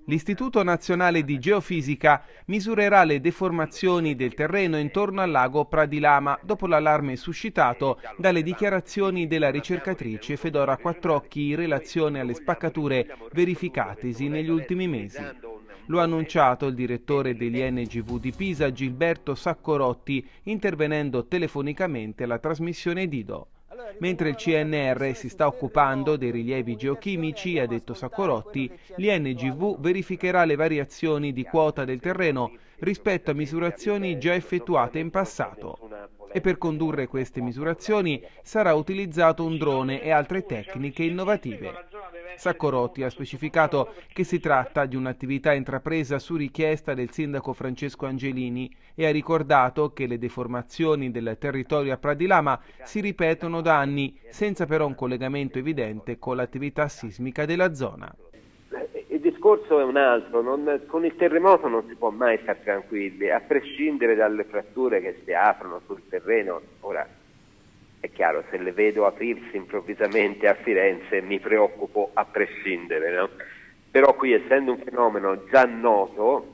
L'Istituto Nazionale di Geofisica misurerà le deformazioni del terreno intorno al lago Pradilama dopo l'allarme suscitato dalle dichiarazioni della ricercatrice Fedora Quattrocchi in relazione alle spaccature verificatesi negli ultimi mesi. Lo ha annunciato il direttore dell'INGV di Pisa, Gilberto Saccorotti, intervenendo telefonicamente alla trasmissione Dido. Mentre il CNR si sta occupando dei rilievi geochimici, ha detto Saccorotti, l'INGV verificherà le variazioni di quota del terreno rispetto a misurazioni già effettuate in passato. E per condurre queste misurazioni sarà utilizzato un drone e altre tecniche innovative. Saccorotti ha specificato che si tratta di un'attività intrapresa su richiesta del sindaco Francesco Angelini e ha ricordato che le deformazioni del territorio a Pradilama si ripetono da anni, senza però un collegamento evidente con l'attività sismica della zona. Il discorso è un altro, con il terremoto non si può mai stare tranquilli, a prescindere dalle fratture che si aprono sul terreno. Ora, è chiaro, se le vedo aprirsi improvvisamente a Firenze mi preoccupo a prescindere, no? Però qui, essendo un fenomeno già noto,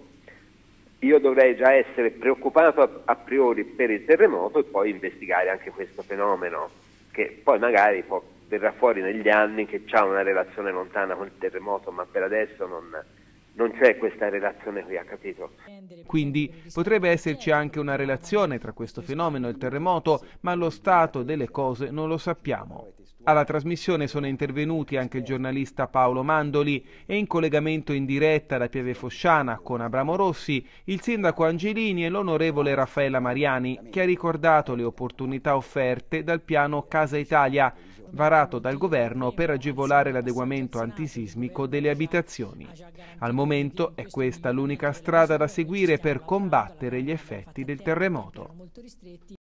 io dovrei già essere preoccupato a priori per il terremoto e poi investigare anche questo fenomeno, che poi magari verrà fuori negli anni che c'ha una relazione lontana con il terremoto, ma per adesso non c'è questa relazione qui, ha capito? Quindi potrebbe esserci anche una relazione tra questo fenomeno e il terremoto, ma allo stato delle cose non lo sappiamo. Alla trasmissione sono intervenuti anche il giornalista Paolo Mandoli e in collegamento in diretta da Pieve Fosciana con Abramo Rossi, il sindaco Angelini e l'onorevole Raffaella Mariani, che ha ricordato le opportunità offerte dal piano Casa Italia, varato dal governo per agevolare l'adeguamento antisismico delle abitazioni. Al momento è questa l'unica strada da seguire per combattere gli effetti del terremoto.